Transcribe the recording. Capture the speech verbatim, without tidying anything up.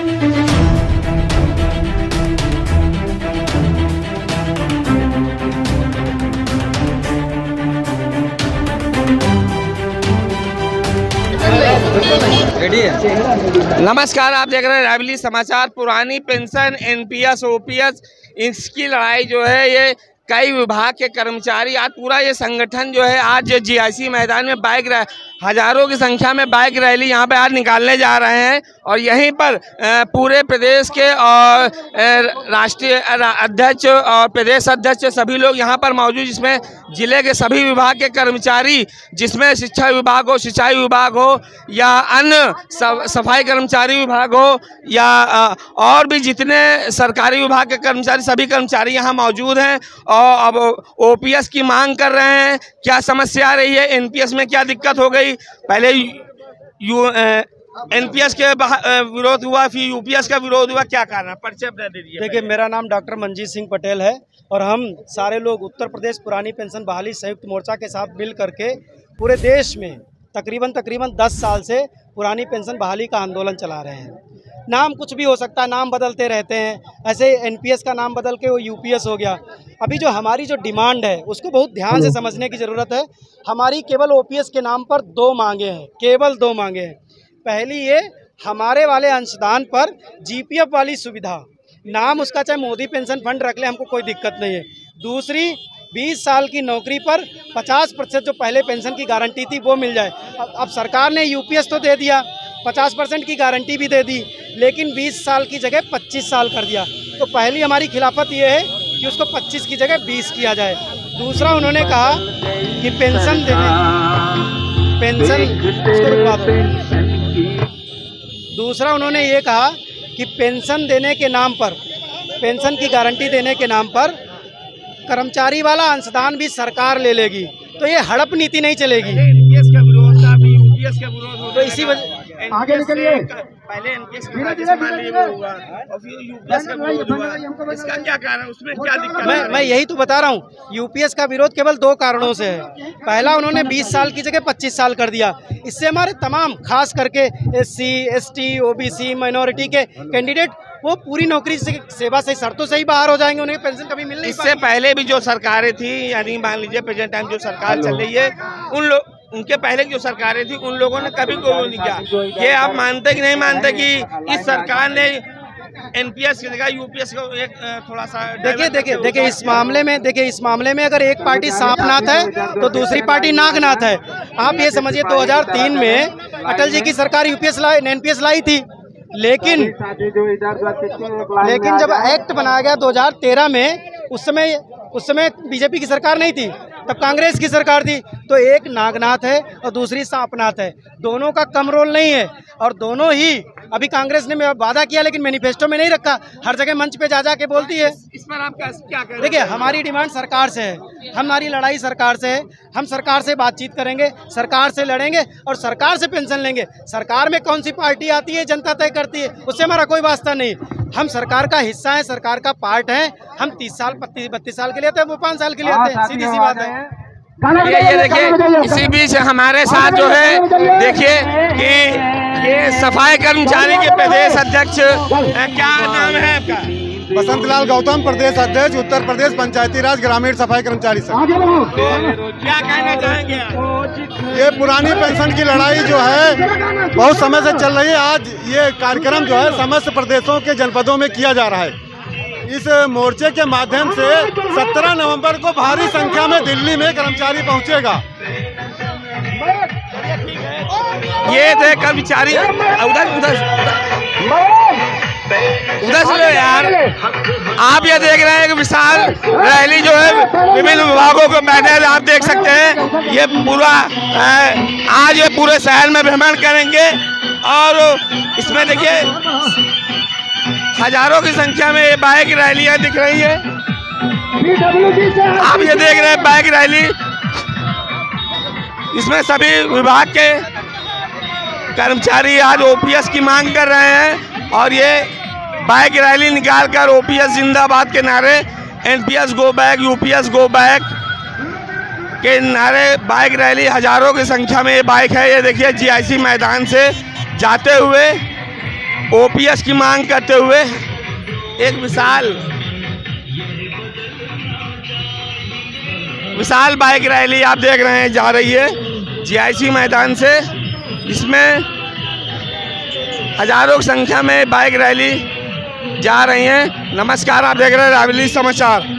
नमस्कार, आप देख रहे हैं रायबरेली समाचार। पुरानी पेंशन, एनपीएस, ओपीएस, इसकी लड़ाई जो है ये कई विभाग के कर्मचारी, आज पूरा ये संगठन जो है आज जीआईसी मैदान में बाइक हजारों की संख्या में बाइक रैली यहाँ पे आज निकालने जा रहे हैं। और यहीं पर पूरे प्रदेश के और राष्ट्रीय अध्यक्ष और प्रदेश अध्यक्ष सभी लोग यहाँ पर मौजूद, जिसमें जिले के सभी विभाग के कर्मचारी, जिसमें शिक्षा विभाग हो, सिंचाई विभाग हो या अन्य सफाई कर्मचारी विभाग हो या और भी जितने सरकारी विभाग के कर्मचारी, सभी कर्मचारी यहाँ मौजूद हैं और अब ओपीएस की मांग कर रहे हैं। क्या समस्या आ रही है, एनपीएस में क्या दिक्कत हो गई? पहले यू एनपीएस के विरोध हुआ, फिर यूपीएस का विरोध हुआ, क्या कारण है? परिचय दे दीजिए। देखिए, मेरा नाम डॉक्टर मंजीत सिंह पटेल है और हम सारे लोग उत्तर प्रदेश पुरानी पेंशन बहाली संयुक्त मोर्चा के साथ मिल करके पूरे देश में तकरीबन तकरीबन दस साल से पुरानी पेंशन बहाली का आंदोलन चला रहे हैं। नाम कुछ भी हो सकता है, नाम बदलते रहते हैं। ऐसे एनपीएस का नाम बदल के वो यूपीएस हो गया। अभी जो हमारी जो डिमांड है उसको बहुत ध्यान से समझने की ज़रूरत है। हमारी केवल ओपीएस के नाम पर दो मांगे हैं, केवल दो मांगे हैं। पहली ये, हमारे वाले अंशदान पर जीपीएफ वाली सुविधा, नाम उसका चाहे मोदी पेंशन फंड रख ले, हमको कोई दिक्कत नहीं है। दूसरी, बीस साल की नौकरी पर पचास प्रतिशत जो पहले पेंशन की गारंटी थी वो मिल जाए। अब, अब सरकार ने यूपीएस तो दे दिया, पचास परसेंट की गारंटी भी दे दी, लेकिन बीस साल की जगह पच्चीस साल कर दिया। तो पहली हमारी खिलाफत ये है कि उसको पच्चीस की जगह बीस किया जाए। दूसरा, उन्होंने कहा कि पेंशन देने पेंशन उसको रुकवा दो। दूसरा, उन्होंने ये कहा कि पेंशन देने के नाम पर, पेंशन की गारंटी देने के नाम पर कर्मचारी वाला अंशदान भी सरकार ले लेगी। तो ये हड़प नीति नहीं चलेगी। एनपीएस का विरोध था, अभी यूपीएस का विरोध, तो इसी वजह आगे निकलिए। पहले एनपीएस का हुआ और फिर यूपीएस का विरोध हुआ, इसका क्या कारण है? उसमें क्या दिक्कत? मैं मैं यही तो बता रहा हूँ। यूपीएस का विरोध केवल दो कारणों से है। पहला, उन्होंने बीस साल की जगह पच्चीस साल कर दिया। इससे हमारे तमाम, खास करके एससी, एसटी, ओबीसी, माइनॉरिटी के कैंडिडेट वो पूरी नौकरी से, सेवा से, शर्तों से ही बाहर हो जाएंगे, उन्हें पेंशन कभी मिल नहीं। इससे पहले भी जो सरकारें थी, यानी मान लीजिए प्रेजेंट टाइम जो सरकार चल रही है, उन लोग उनके पहले की जो सरकारें थी उन लोगों ने कभी को नहीं किया। ये आप मानते कि नहीं मानते कि इस सरकार ने एनपीएस की जगह यूपीएस को एक थोड़ा सा? देखिए देखिए देखिए इस मामले में देखिए इस मामले में अगर एक पार्टी सांपनाथ है तो दूसरी पार्टी नागनाथ है। आप ये समझिए, दो हज़ार तीन में अटल जी की सरकार यूपीएस लाई, एनपीएस लाई थी, लेकिन लेकिन जब एक्ट बनाया गया दो हज़ार तेरह में, उस समय उस समय बीजेपी की सरकार नहीं थी, तब कांग्रेस की सरकार थी। तो एक नागनाथ है और दूसरी सांपनाथ है, दोनों का कम रोल नहीं है। और दोनों ही, अभी कांग्रेस ने वादा किया लेकिन मैनिफेस्टो में नहीं रखा, हर जगह मंच पे जा जा के बोलती है। इस पर आप क्या क्या करें? देखिए, हमारी डिमांड सरकार से है, हमारी लड़ाई सरकार से है। हम सरकार से बातचीत करेंगे, सरकार से लड़ेंगे और सरकार से पेंशन लेंगे। सरकार में कौन सी पार्टी आती है, जनता तय करती है, उससे हमारा कोई वास्ता नहीं। हम सरकार का हिस्सा है, सरकार का पार्ट है। हम तीस साल बत्तीस बत्तीस साल के लिए आते हैं, वो पाँच साल के लिए आते हैं, सीधी सी बात है। ये ये देखिए, इसी बीच हमारे साथ जो है, देखिए कि ये सफाई कर्मचारी के प्रदेश अध्यक्ष, क्या नाम है आपका? बसंत लाल गौतम, प्रदेश अध्यक्ष, उत्तर प्रदेश पंचायती राज ग्रामीण सफाई कर्मचारी संघ। क्या कहना चाहेंगे? ये पुरानी पेंशन की लड़ाई जो है बहुत समय से चल रही है। आज ये कार्यक्रम जो है समस्त प्रदेशों के जनपदों में किया जा रहा है। इस मोर्चे के माध्यम से सत्रह नवंबर को भारी संख्या में दिल्ली में कर्मचारी पहुंचेगा। ये थे कर्मचारी, उधर उधर उधर से यार, आप ये देख रहे हैं कि विशाल रैली जो है, विभिन्न विभागों को बैनर आप देख सकते हैं। ये पूरा आज ये पूरे शहर में भ्रमण करेंगे और इसमें देखिए हजारों की संख्या में ये बाइक रैलियां दिख रही है। आप ये देख रहे हैं बाइक रैली, इसमें सभी विभाग के कर्मचारी आज ओपीएस की मांग कर रहे हैं और ये बाइक रैली निकालकर ओपीएस जिंदाबाद के नारे, NPS go back, UPS go back के नारे, बाइक रैली हजारों की संख्या में ये बाइक है। ये देखिए जीआईसी मैदान से जाते हुए ओपीएस की मांग करते हुए एक विशाल विशाल बाइक रैली आप देख रहे हैं जा रही है जीआईसी मैदान से। इसमें हजारों की संख्या में बाइक रैली जा रही हैं। नमस्कार, आप देख रहे हैं रायबरेली समाचार।